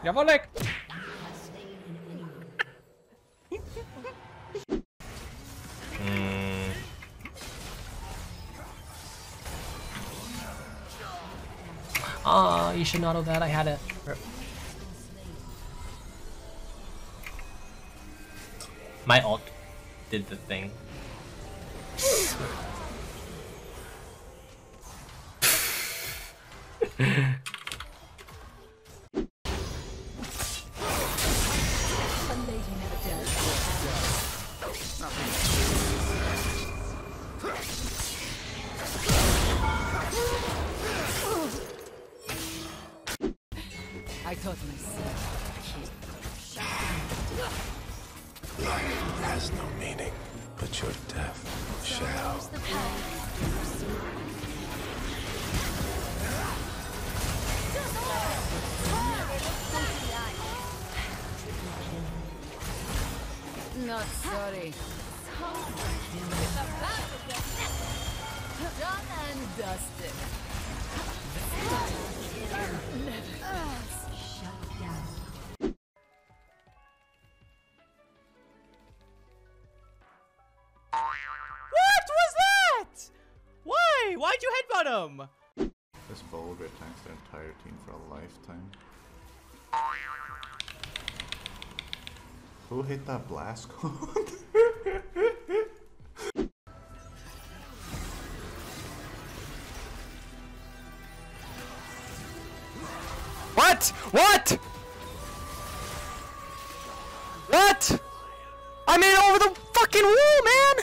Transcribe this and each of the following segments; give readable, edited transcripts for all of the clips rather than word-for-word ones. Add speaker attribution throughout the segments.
Speaker 1: Jawollek! Ah, you should not know that. I had it. My ult did the thing.
Speaker 2: I taught myself.
Speaker 3: Life has no meaning, but your death shall.
Speaker 2: Not sorry. Done and dusted.
Speaker 4: What was that? Why? Why'd you headbutt him?
Speaker 5: This Vulgar tanks the entire team for a lifetime. Who hit that blast code?
Speaker 4: What? What? What? I made it over the fucking wall, man!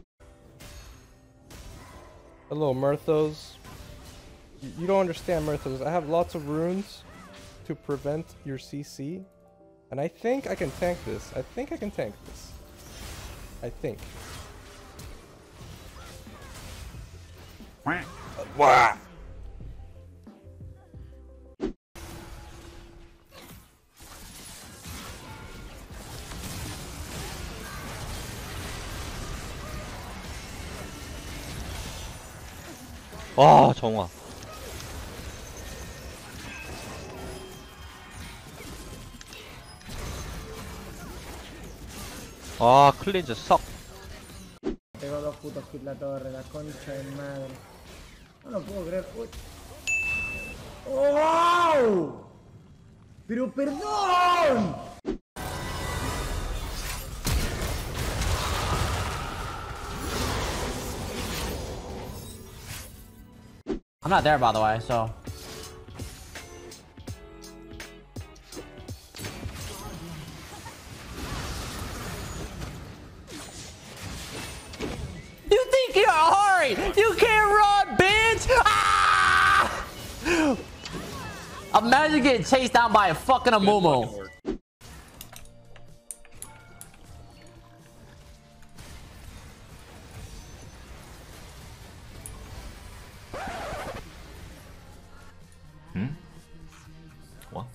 Speaker 6: Hello, Murthos. You don't understand, Murthos. I have lots of runes to prevent your CC. And I think I can tank this. I think I can tank this. I think.
Speaker 1: Wah!
Speaker 7: 와 정화. 아 클린즈 썩.
Speaker 8: Tengo dos putos kills la torre, la concha de madre. No lo puedo creer. Uy. ¡Oh! ¡Pero perdón!
Speaker 1: I'm not there, by the way, so. You think you're hurry? You can't run, bitch! Ah! Imagine getting chased down by a fucking Amumu.
Speaker 5: What?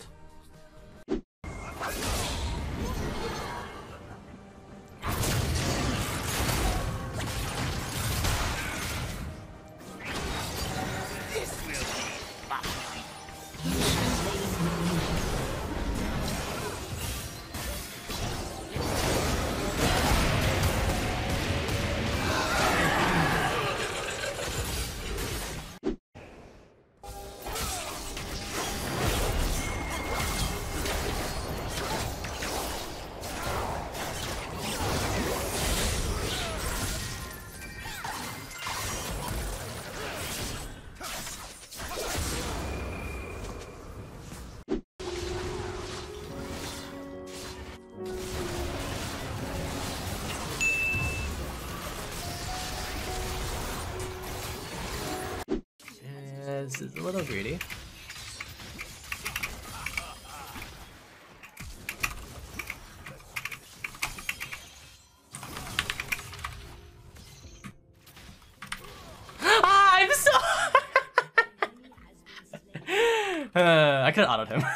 Speaker 1: This is a little greedy. I'm so. I could have autoed him.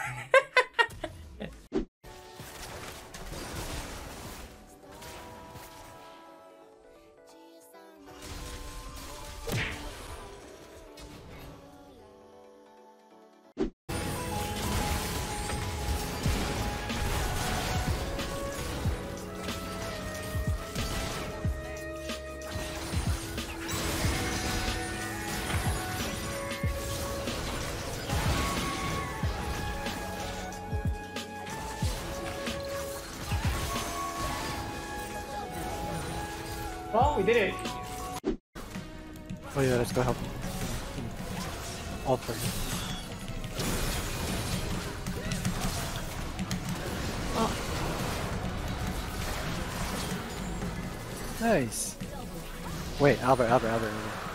Speaker 1: Oh, we did it.
Speaker 9: Oh yeah, let's go help. All for you. Nice. Wait, Albert.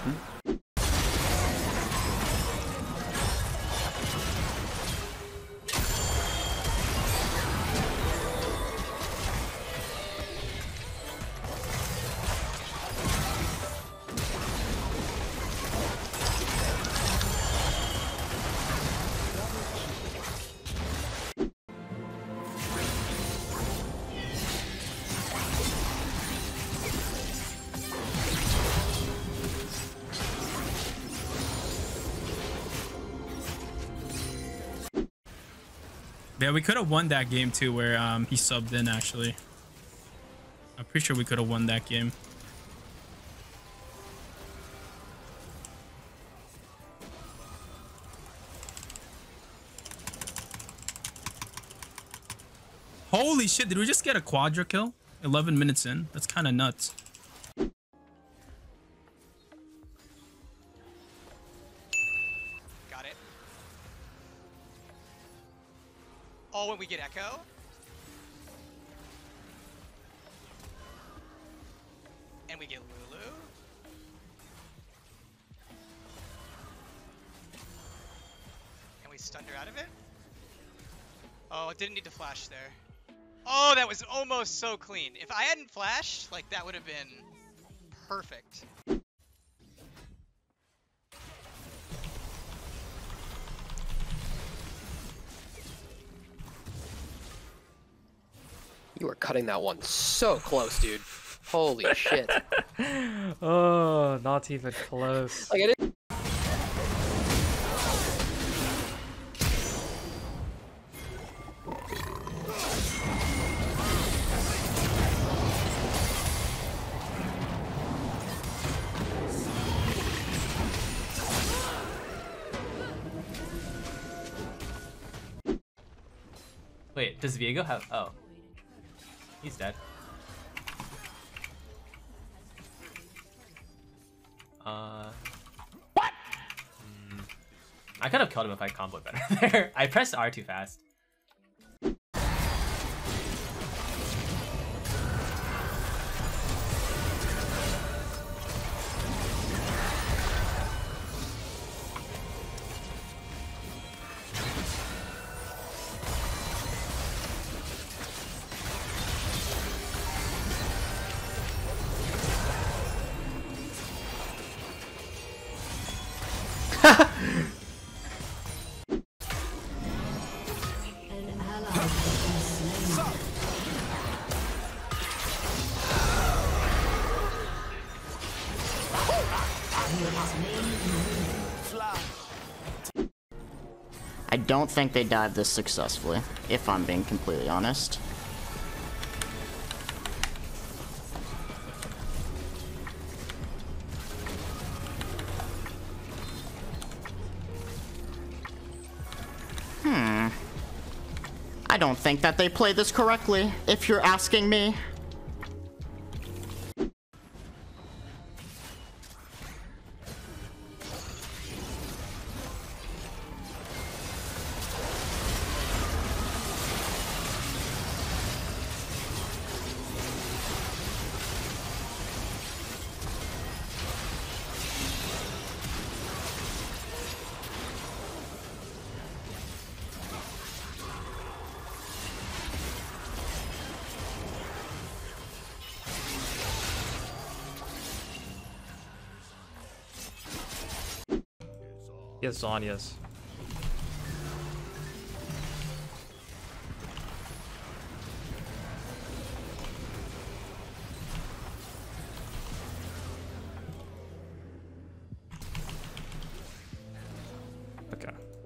Speaker 10: Yeah, we could have won that game too, where he subbed in. Actually, I'm pretty sure we could have won that game. Holy shit! Did we just get a quadra kill? 11 minutes in. That's kind of nuts.
Speaker 4: Got it. Oh, when we get Echo? And we get Lulu? And we stunned her out of it? Oh, it didn't need to flash there. Oh, that was almost so clean. If I hadn't flashed, like, that would have been perfect.
Speaker 1: You were cutting that one so close, dude. Holy shit.
Speaker 9: Oh, not even close.
Speaker 1: Like, I didn't...
Speaker 11: Wait, does Viego have... Oh. He's dead. What? I could have killed him if I comboed better there. I pressed R too fast.
Speaker 12: I don't think they dive this successfully, if I'm being completely honest. I don't think that they play this correctly, if you're asking me.
Speaker 9: Yes, Zhonya's. Okay.